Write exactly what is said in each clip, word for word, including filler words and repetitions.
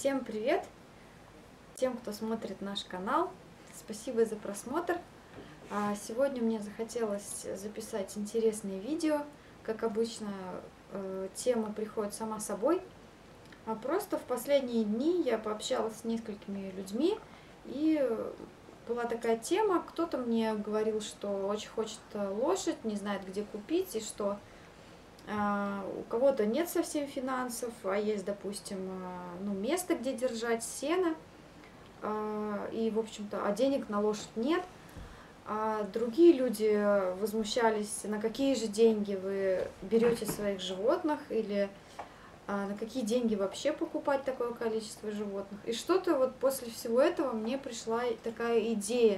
Всем привет! Тем, кто смотрит наш канал, спасибо за просмотр. Сегодня мне захотелось записать интересное видео. Как обычно, тема приходит сама собой. А просто в последние дни я пообщалась с несколькими людьми, и была такая тема. Кто-то мне говорил, что очень хочет лошадь, не знает, где купить, и что у кого-то нет совсем финансов, а есть, допустим, ну, место, где держать сено, и, в общем-то, а денег на лошадь нет. А другие люди возмущались, на какие же деньги вы берете своих животных, или на какие деньги вообще покупать такое количество животных. И что-то вот после всего этого мне пришла такая идея,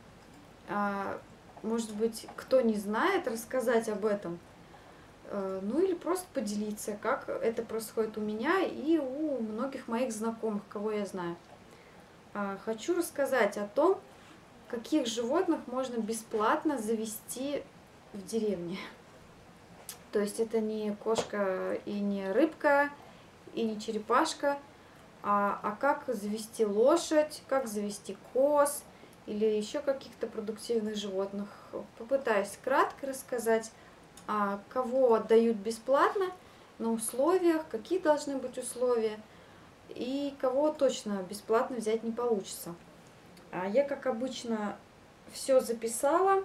может быть, кто не знает, рассказать об этом. Ну или просто поделиться, как это происходит у меня и у многих моих знакомых, кого я знаю. Хочу рассказать о том, каких животных можно бесплатно завести в деревне. То есть это не кошка и не рыбка, и не черепашка, а, а как завести лошадь, как завести коз или еще каких-то продуктивных животных. Попытаюсь кратко рассказать, а кого отдают бесплатно, на условиях, какие должны быть условия, и кого точно бесплатно взять не получится. А я, как обычно, все записала,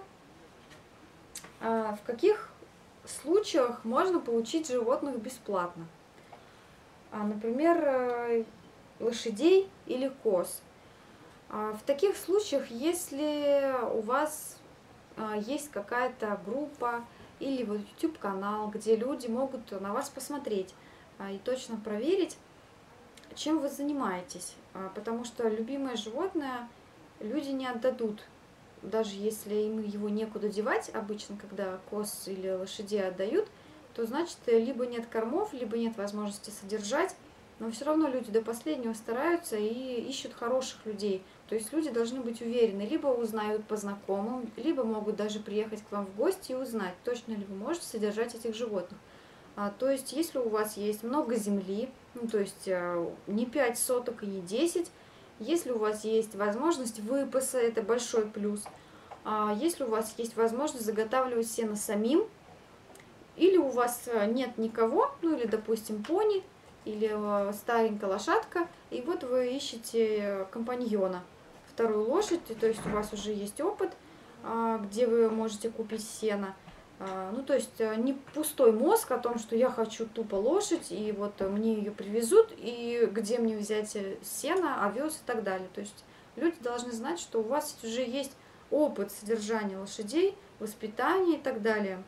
а в каких случаях можно получить животных бесплатно. А, например, лошадей или коз. А в таких случаях, если у вас есть какая-то группа, или вот YouTube-канал, где люди могут на вас посмотреть и точно проверить, чем вы занимаетесь. Потому что любимое животное люди не отдадут, даже если им его некуда девать. Обычно, когда коз или лошадей отдают, то значит, либо нет кормов, либо нет возможности содержать. Но все равно люди до последнего стараются и ищут хороших людей. То есть люди должны быть уверены, либо узнают по знакомым, либо могут даже приехать к вам в гости и узнать, точно ли вы можете содержать этих животных. А, то есть если у вас есть много земли, ну, то есть не пять соток и не десять, если у вас есть возможность выпаса, это большой плюс. А если у вас есть возможность заготавливать сено самим, или у вас нет никого, ну или, допустим, пони, или старенькая лошадка, и вот вы ищете компаньона, вторую лошадь, то есть у вас уже есть опыт, где вы можете купить сено. Ну, то есть не пустой мозг о том, что я хочу тупо лошадь, и вот мне ее привезут, и где мне взять сено, овес и так далее. То есть люди должны знать, что у вас уже есть опыт содержания лошадей, воспитания и так далее.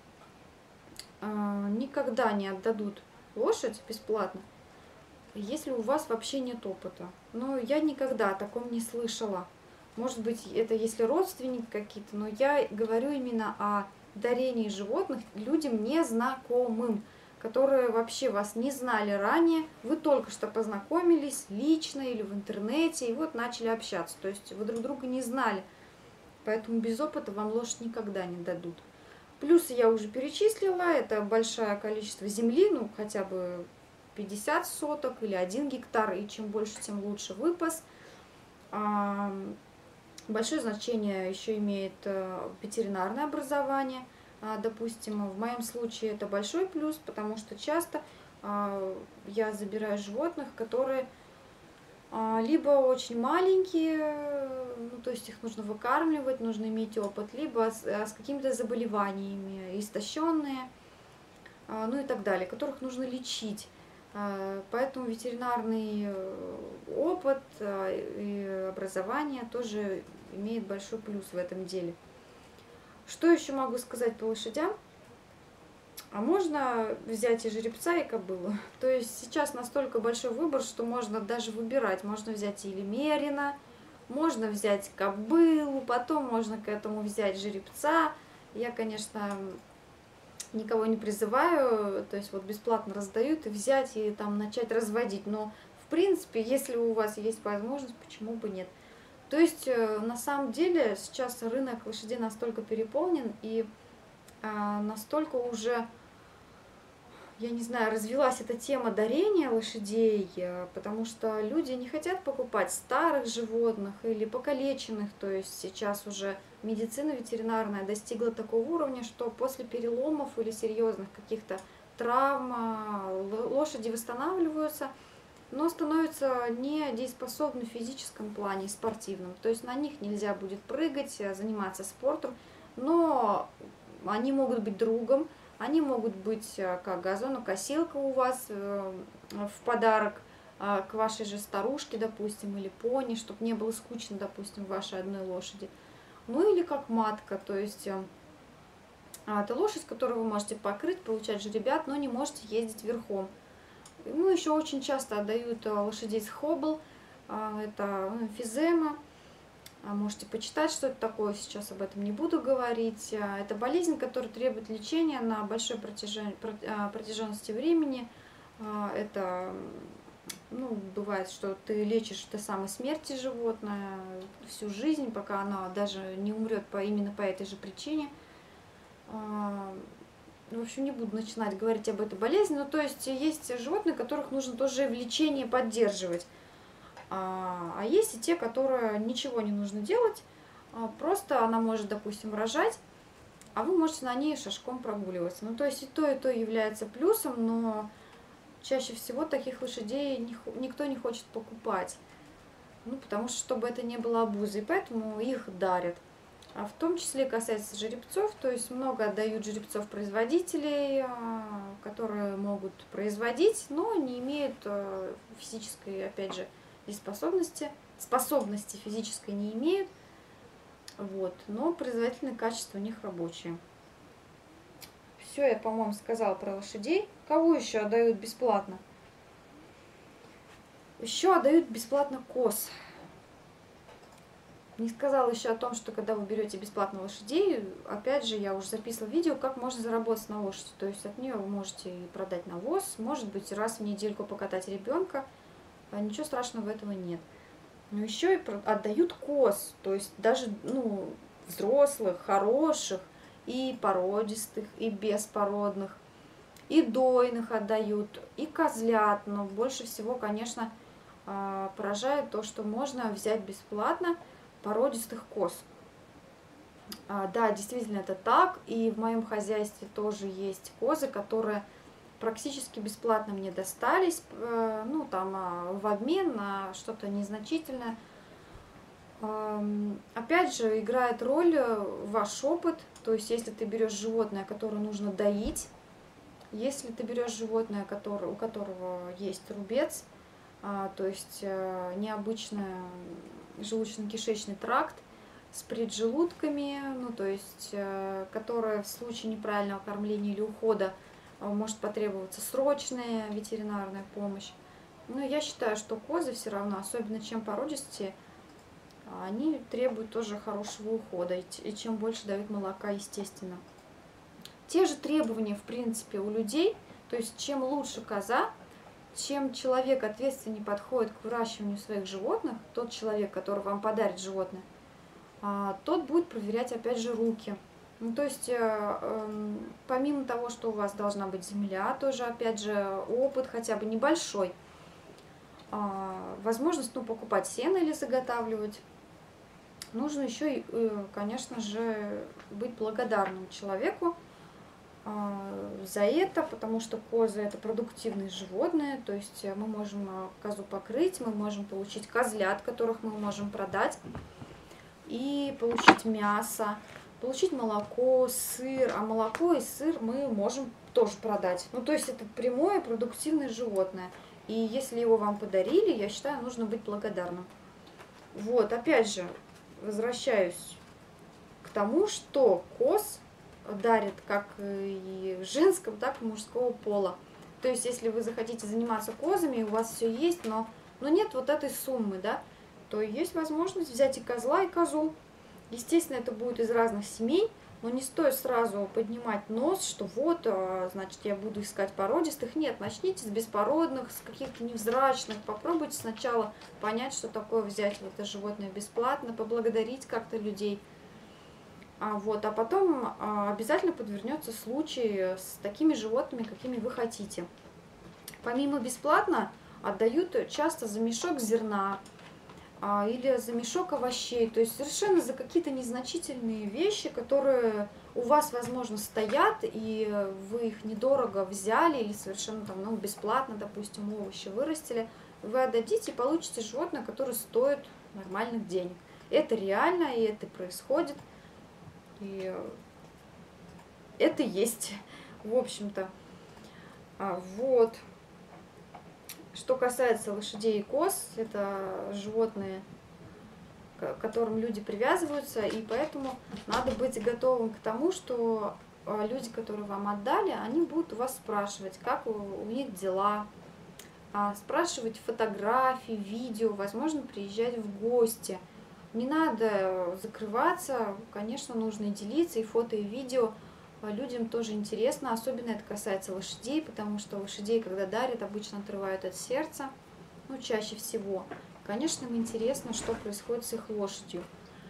Никогда не отдадут лошадь бесплатно, если у вас вообще нет опыта. Но я никогда о таком не слышала. Может быть, это если родственники какие-то, но я говорю именно о дарении животных людям незнакомым, которые вообще вас не знали ранее, вы только что познакомились лично или в интернете, и вот начали общаться. То есть вы друг друга не знали, поэтому без опыта вам лошадь никогда не дадут. Плюсы я уже перечислила, это большое количество земли, ну хотя бы пятьдесят соток или один гектар, и чем больше, тем лучше выпас. Большое значение еще имеет ветеринарное образование. Допустим, в моем случае это большой плюс, потому что часто я забираю животных, которые либо очень маленькие, ну, то есть их нужно выкармливать, нужно иметь опыт, либо с, с какими-то заболеваниями, истощенные, ну и так далее, которых нужно лечить. Поэтому ветеринарный опыт и образование тоже имеет большой плюс в этом деле. Что еще могу сказать по лошадям? А можно взять и жеребца, и кобылу. То есть сейчас настолько большой выбор, что можно даже выбирать. Можно взять или мерина, можно взять кобылу, потом можно к этому взять жеребца. Я, конечно, никого не призываю, то есть вот бесплатно раздают, и взять, и там начать разводить. Но, в принципе, если у вас есть возможность, почему бы нет? То есть, на самом деле, сейчас рынок лошадей настолько переполнен, и а, настолько уже я не знаю, развилась эта тема дарения лошадей, потому что люди не хотят покупать старых животных или покалеченных, то есть сейчас уже медицина ветеринарная достигла такого уровня, что после переломов или серьезных каких-то травм лошади восстанавливаются, но становятся недееспособны в физическом плане, спортивном, то есть на них нельзя будет прыгать, заниматься спортом, но они могут быть другом. Они могут быть как газонокосилка у вас в подарок к вашей же старушке, допустим, или пони, чтобы не было скучно, допустим, вашей одной лошади. Ну или как матка, то есть это лошадь, которую вы можете покрыть, получать жеребят, но не можете ездить верхом. Ну, еще очень часто отдают лошадей с хоббл, это эмфизема. Можете почитать, что это такое, сейчас об этом не буду говорить. Это болезнь, которая требует лечения на большой протяженности времени. Это, ну, бывает, что ты лечишь до самой смерти животное всю жизнь, пока оно даже не умрет по, именно по этой же причине. В общем, не буду начинать говорить об этой болезни. Ну, то есть есть животные, которых нужно тоже в лечении поддерживать. А есть и те, которые ничего не нужно делать, просто она может, допустим, рожать, а вы можете на ней шашком прогуливаться. Ну, то есть и то, и то является плюсом, но чаще всего таких лошадей никто не хочет покупать. Ну, потому что, чтобы это не было обузой, поэтому их дарят. А в том числе касается жеребцов, то есть много отдают жеребцов-производителей, которые могут производить, но не имеют физической, опять же, способности, способности физической не имеют, вот, но производительные качества у них рабочие. Все, я, по-моему, сказала про лошадей. Кого еще отдают бесплатно? Еще отдают бесплатно коз. Не сказала еще о том, что когда вы берете бесплатно лошадей, опять же, я уже записывала видео, как можно заработать на лошади. То есть от нее вы можете и продать навоз, может быть, раз в недельку покатать ребенка. Ничего страшного в этого нет. Но еще и отдают коз, то есть даже, ну, взрослых, хороших, и породистых, и беспородных, и дойных отдают, и козлят. Но больше всего, конечно, поражает то, что можно взять бесплатно породистых коз. Да, действительно это так, и в моем хозяйстве тоже есть козы, которые практически бесплатно мне достались, ну, там, в обмен на что-то незначительное. Опять же, играет роль ваш опыт, то есть, если ты берешь животное, которое нужно доить, если ты берешь животное, которое, у которого есть рубец, то есть необычный желудочно-кишечный тракт с преджелудками, ну, то есть, которое в случае неправильного кормления или ухода может потребоваться срочная ветеринарная помощь. Но я считаю, что козы все равно, особенно чем породистые, они требуют тоже хорошего ухода, и чем больше дают молока, естественно. Те же требования, в принципе, у людей, то есть чем лучше коза, чем человек ответственнее подходит к выращиванию своих животных, тот человек, который вам подарит животное, тот будет проверять, опять же, руки. Ну, то есть, помимо того, что у вас должна быть земля, тоже, опять же, опыт хотя бы небольшой, возможность, ну, покупать сено или заготавливать, нужно еще, конечно же, быть благодарным человеку за это, потому что козы — это продуктивные животные, то есть мы можем козу покрыть, мы можем получить козлят, которых мы можем продать, и получить мясо, получить молоко, сыр, а молоко и сыр мы можем тоже продать. Ну, то есть это прямое продуктивное животное. И если его вам подарили, я считаю, нужно быть благодарным. Вот, опять же, возвращаюсь к тому, что коз дарят как и женского, так и мужского пола. То есть, если вы захотите заниматься козами, у вас все есть, но, но нет вот этой суммы, да, то есть возможность взять и козла, и козу. Естественно, это будет из разных семей, но не стоит сразу поднимать нос, что вот, значит, я буду искать породистых. Нет, начните с беспородных, с каких-то невзрачных. Попробуйте сначала понять, что такое взять вот это животное бесплатно, поблагодарить как-то людей. А, вот, а потом а, обязательно подвернется случай с такими животными, какими вы хотите. Помимо бесплатно отдают часто за мешок зерна а, или за мешок овощей, то есть совершенно за какие-то незначительные вещи, которые у вас, возможно, стоят, и вы их недорого взяли или совершенно там, ну, бесплатно, допустим, овощи вырастили, вы отдадите и получите животное, которое стоит нормальных денег. Это реально, и это происходит, и это есть, в общем-то. А, вот. Что касается лошадей и коз, это животные, к которым люди привязываются, и поэтому надо быть готовым к тому, что люди, которые вам отдали, они будут у вас спрашивать, как у, у них дела, спрашивать фотографии, видео, возможно, приезжать в гости. Не надо закрываться, конечно, нужно и делиться, и фото, и видео. Людям тоже интересно, особенно это касается лошадей, потому что лошадей, когда дарят, обычно отрывают от сердца, ну, чаще всего. Конечно, им интересно, что происходит с их лошадью.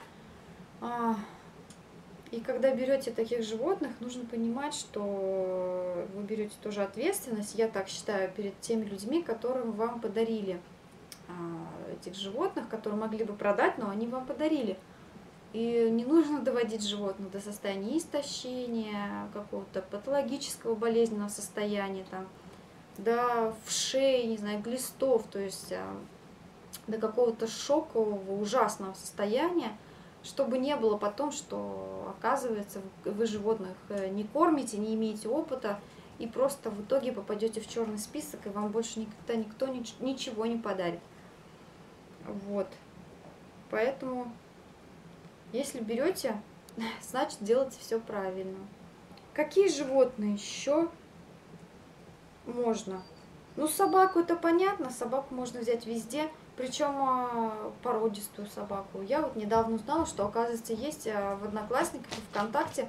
И когда берете таких животных, нужно понимать, что вы берете тоже ответственность, я так считаю, перед теми людьми, которым вам подарили этих животных, которые могли бы продать, но они вам подарили. И не нужно доводить животных до состояния истощения, какого-то патологического болезненного состояния, там, до вшей, не знаю, глистов, то есть до какого-то шокового, ужасного состояния, чтобы не было потом, что, оказывается, вы животных не кормите, не имеете опыта, и просто в итоге попадете в черный список, и вам больше никогда никто ничего не подарит. Вот. Поэтому... Если берете, значит делайте все правильно. Какие животные еще можно? Ну, собаку это понятно, собаку можно взять везде, причем породистую собаку. Я вот недавно узнала, что, оказывается, есть в Одноклассниках и ВКонтакте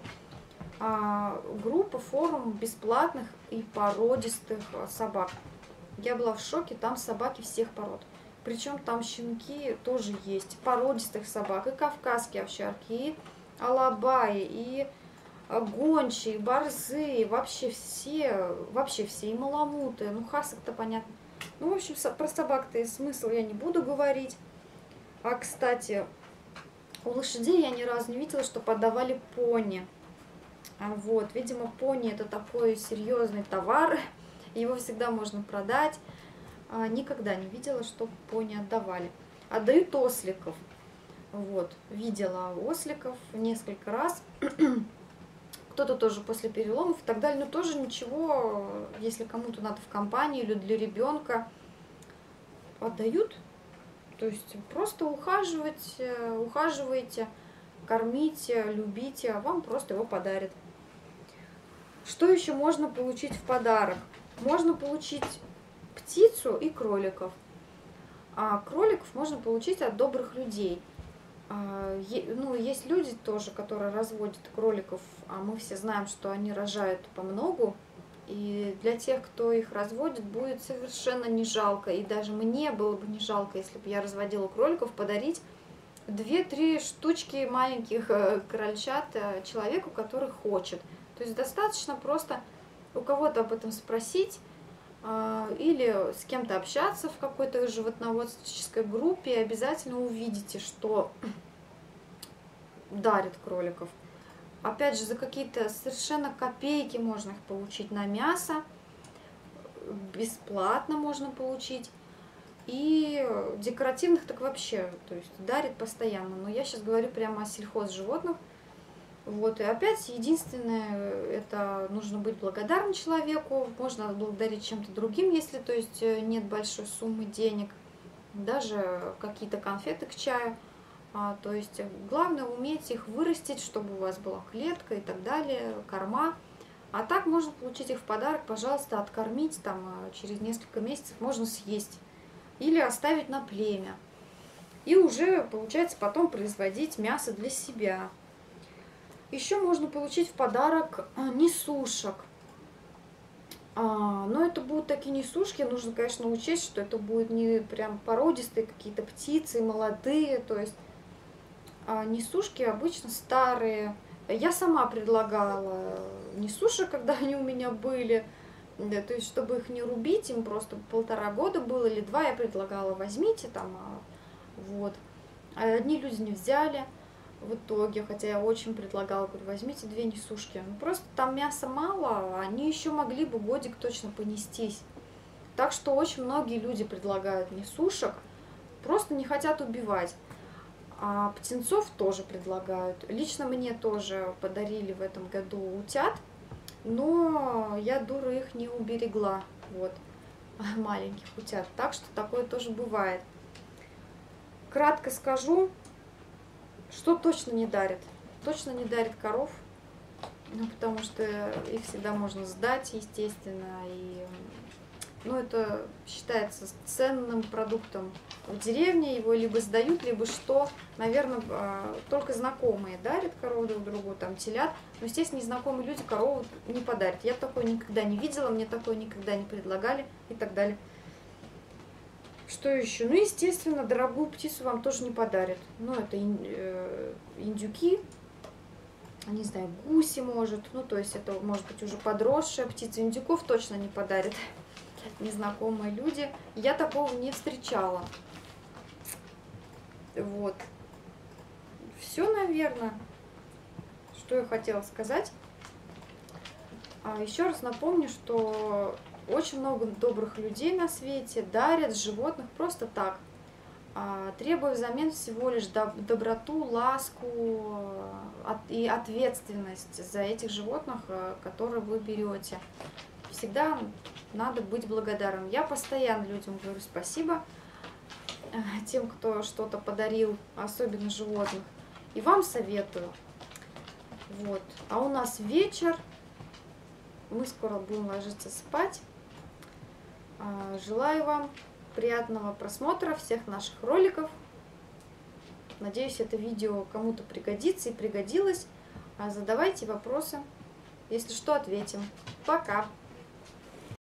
группа, форум бесплатных и породистых собак. Я была в шоке, там собаки всех пород. Причем там щенки тоже есть, породистых собак, и кавказские овчарки, и алабаи, и гончие, и борзы, и вообще все, вообще все, и маламуты, ну хасок-то понятно. Ну, в общем, про собак-то и смысл я не буду говорить. А, кстати, у лошадей я ни разу не видела, что подавали пони. Вот, видимо, пони это такой серьезный товар, его всегда можно продать. Никогда не видела, что пони отдавали. Отдают осликов. Вот, видела осликов несколько раз. Кто-то тоже после переломов и так далее. Но тоже ничего, если кому-то надо в компании или для ребенка, отдают. То есть просто ухаживать, ухаживаете, кормите, любите, а вам просто его подарят. Что еще можно получить в подарок? Можно получить птицу и кроликов. А кроликов можно получить от добрых людей. А, ну, есть люди тоже, которые разводят кроликов, а мы все знаем, что они рожают по многу. И для тех, кто их разводит, будет совершенно не жалко. И даже мне было бы не жалко, если бы я разводила кроликов, подарить две-три штучки маленьких крольчат человеку, который хочет. То есть достаточно просто у кого-то об этом спросить, или с кем-то общаться в какой-то животноводческой группе, и обязательно увидите, что дарят кроликов. Опять же, за какие-то совершенно копейки можно их получить на мясо, бесплатно можно получить, и декоративных так вообще, то есть дарят постоянно. Но я сейчас говорю прямо о сельхозживотных. Вот, и опять единственное, это нужно быть благодарным человеку, можно благодарить чем-то другим, если, то есть, нет большой суммы денег, даже какие-то конфеты к чаю, а, то есть, главное уметь их вырастить, чтобы у вас была клетка и так далее, корма, а так можно получить их в подарок, пожалуйста, откормить, там, через несколько месяцев можно съесть или оставить на племя, и уже, получается, потом производить мясо для себя. Еще можно получить в подарок несушек. А, но это будут такие несушки, нужно, конечно, учесть, что это будут не прям породистые какие-то птицы, молодые. То есть а несушки обычно старые, Я сама предлагала несушек, когда они у меня были. Да, то есть, чтобы их не рубить, им просто полтора года было или два, я предлагала, возьмите там, а, вот. А одни люди не взяли в итоге, хотя я очень предлагала, говорю, возьмите две несушки. Ну, просто там мяса мало, а они еще могли бы годик точно понестись. Так что очень многие люди предлагают несушек, просто не хотят убивать. А птенцов тоже предлагают. Лично мне тоже подарили в этом году утят, но я, дура, их не уберегла, вот, маленьких утят. Так что такое тоже бывает. Кратко скажу, что точно не дарит. Точно не дарит коров, ну, потому что их всегда можно сдать, естественно, и, ну, это считается ценным продуктом в деревне, его либо сдают, либо что, наверное, только знакомые дарят корову друг другу, там, телят, но, естественно, незнакомые люди корову не подарят. Я такое никогда не видела, мне такое никогда не предлагали и так далее. Что еще? Ну, естественно, дорогую птицу вам тоже не подарят. Ну, это индюки, не знаю, гуси, может, ну, то есть это может быть уже подросшая птица. Индюков точно не подарят незнакомые люди. Я такого не встречала. Вот. Все, наверное, что я хотела сказать. А еще раз напомню, что очень много добрых людей на свете дарят животных просто так, требуя взамен всего лишь доброту, ласку и ответственность за этих животных, которые вы берете. Всегда надо быть благодарным. Я постоянно людям говорю спасибо, тем, кто что-то подарил, особенно животных. И вам советую. Вот. А у нас вечер. Мы скоро будем ложиться спать. Желаю вам приятного просмотра всех наших роликов. Надеюсь, это видео кому-то пригодится и пригодилось. Задавайте вопросы. Если что, ответим. Пока!